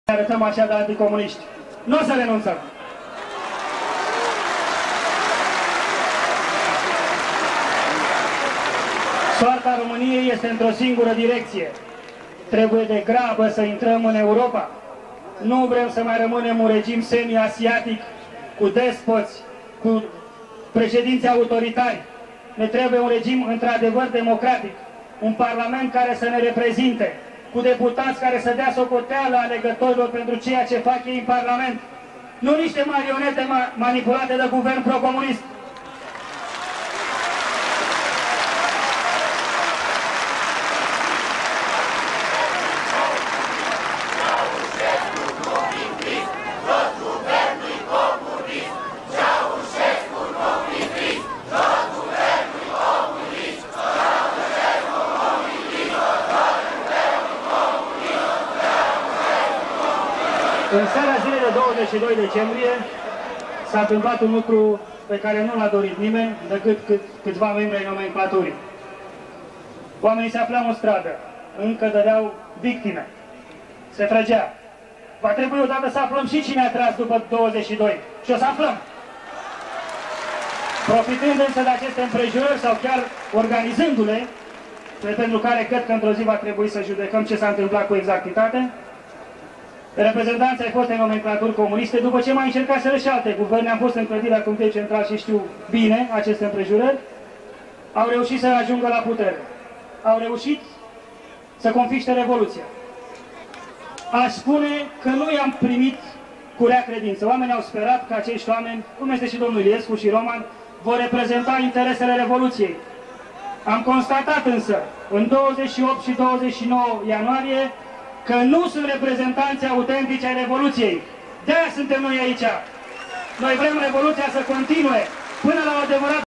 Arătăm așa de anticomuniști. Nu o să renunțăm. Soarta României este într-o singură direcție. Trebuie de grabă să intrăm în Europa. Nu vrem să mai rămânem un regim semi-asiatic cu despoți, cu președinți autoritari. Ne trebuie un regim într-adevăr democratic, un parlament care să ne reprezinte, cu deputați care să dea socoteală alegătorilor pentru ceea ce fac ei în parlament. Nu niște marionete manipulate de guvern pro-comunist. În seara zilei de 22 decembrie s-a întâmplat un lucru pe care nu l-a dorit nimeni decât câțiva membri ai nomenclaturii. Oamenii se aflau în stradă, încă dădeau victime, se trăgea. Va trebui odată să aflăm și cine a tras după 22 și o să aflăm. Profitând însă de aceste împrejurări sau chiar organizându-le, pentru care cred că într-o zi va trebui să judecăm ce s-a întâmplat cu exactitate, reprezentanții ai fostei nomenclaturi comuniste, după ce mai încercaseră și alte guverne, am fost în clădirea Comitetul Central și știu bine aceste împrejurări, au reușit să ajungă la putere. Au reușit să confiște Revoluția. Aș spune că nu i-am primit cu rea credință. Oamenii au sperat că acești oameni, cum este și domnul Iliescu și Roman, vor reprezenta interesele Revoluției. Am constatat însă, în 28 și 29 ianuarie, că nu sunt reprezentanți autentici ai Revoluției. De-aia suntem noi aici. Noi vrem Revoluția să continue până la o adevărată